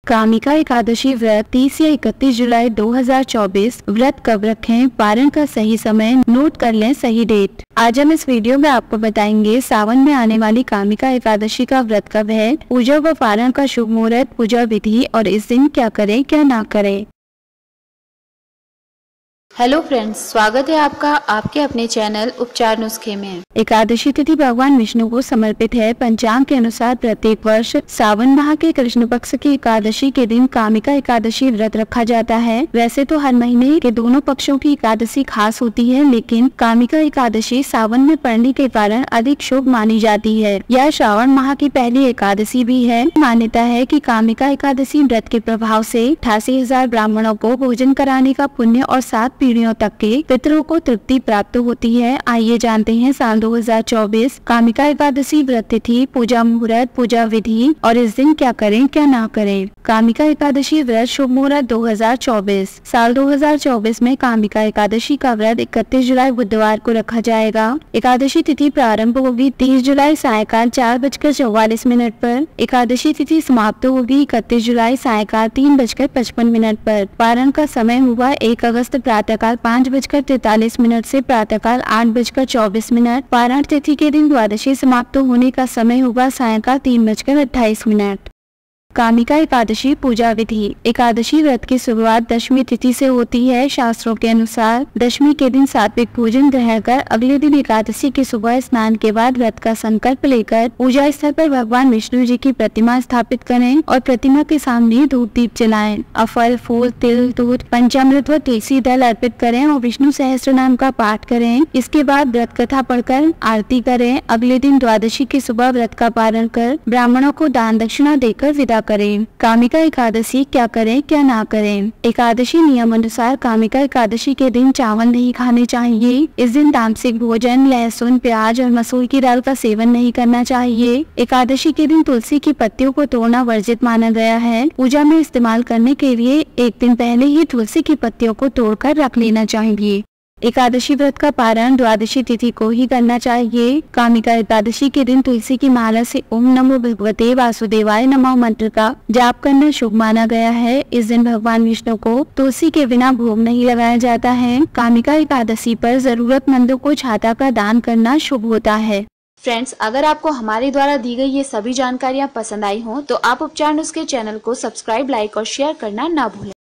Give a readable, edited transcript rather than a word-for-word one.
कामिका एकादशी व्रत 30 या 31 जुलाई 2024 व्रत कब रखें, पारण का सही समय नोट कर लें, सही डेट। आज हम इस वीडियो में आपको बताएंगे सावन में आने वाली कामिका एकादशी का व्रत कब है, पूजा व पारण का शुभ मुहूर्त, पूजा विधि और इस दिन क्या करें क्या ना करें। हेलो फ्रेंड्स, स्वागत है आपका आपके अपने चैनल उपचार नुस्खे में। एकादशी तिथि भगवान विष्णु को समर्पित है। पंचांग के अनुसार प्रत्येक वर्ष सावन माह के कृष्ण पक्ष की एकादशी के दिन कामिका एकादशी व्रत रखा जाता है। वैसे तो हर महीने के दोनों पक्षों की एकादशी खास होती है, लेकिन कामिका एकादशी सावन में पड़ने के कारण अधिक शुभ मानी जाती है। यह श्रावण माह की पहली एकादशी भी है। मान्यता है कि कामिका एकादशी व्रत के प्रभाव से 88,000 ब्राह्मणों को भोजन कराने का पुण्य और 7 पीढ़ियों तक के पितरों को तृप्ति प्राप्त होती है। आइए जानते हैं साल 2024 कामिका एकादशी व्रत तिथि, पूजा मुहूर्त, पूजा विधि और इस दिन क्या करें क्या ना करें। कामिका एकादशी व्रत शुभ मुहूर्त 2024। साल 2024 में कामिका एकादशी का व्रत 31 जुलाई बुधवार को रखा जाएगा। एकादशी तिथि प्रारंभ होगी 30 जुलाई सायकाल 4:44 पर। एकादशी तिथि समाप्त होगी 31 जुलाई सायकाल 3:55 पर। पारण का समय हुआ 1 अगस्त प्रातःकाल 5:43 से प्रातःकाल 8:24। पारण तिथि के दिन द्वादशी समाप्त होने का समय होगा सायंकाल 3:28। कामिका एकादशी पूजा विधि। एकादशी व्रत की शुरुआत दशमी तिथि से होती है। शास्त्रों के अनुसार दशमी के दिन सात्विक भोजन ग्रहण कर अगले दिन एकादशी की सुबह स्नान के बाद व्रत का संकल्प लेकर पूजा स्थल पर भगवान विष्णु जी की प्रतिमा स्थापित करें और प्रतिमा के सामने धूप दीप जलाएं। फल, फूल, तिल, दूध, पंचामृत व तुलसी दल अर्पित करें और विष्णु सहस्त्र नाम का पाठ करें। इसके बाद व्रत कथा पढ़कर आरती करें। अगले दिन द्वादशी की सुबह व्रत का पारण कर ब्राह्मणों को दान दक्षिणा देकर विदा करें। कामिका एकादशी क्या करें क्या ना करें। एकादशी नियम अनुसार कामिका एकादशी के दिन चावल नहीं खाने चाहिए। इस दिन तामसिक भोजन, लहसुन, प्याज और मसूर की दाल का सेवन नहीं करना चाहिए। एकादशी के दिन तुलसी की पत्तियों को तोड़ना वर्जित माना गया है। पूजा में इस्तेमाल करने के लिए एक दिन पहले ही तुलसी की पत्तियों को तोड़कर रख लेना चाहिए। एकादशी व्रत का पारण द्वादशी तिथि को ही करना चाहिए। कामिका एकादशी के दिन तुलसी की माला से ओम नमो भगवते वासुदेवाय नमः मंत्र का जाप करना शुभ माना गया है। इस दिन भगवान विष्णु को तुलसी के बिना भोग नहीं लगाया जाता है। कामिका एकादशी पर जरूरतमंदों को छाता का दान करना शुभ होता है। फ्रेंड्स, अगर आपको हमारे द्वारा दी गई ये सभी जानकारियाँ पसंद आई हो तो आप उपचार नुस्खे चैनल को सब्सक्राइब, लाइक और शेयर करना ना भूलें।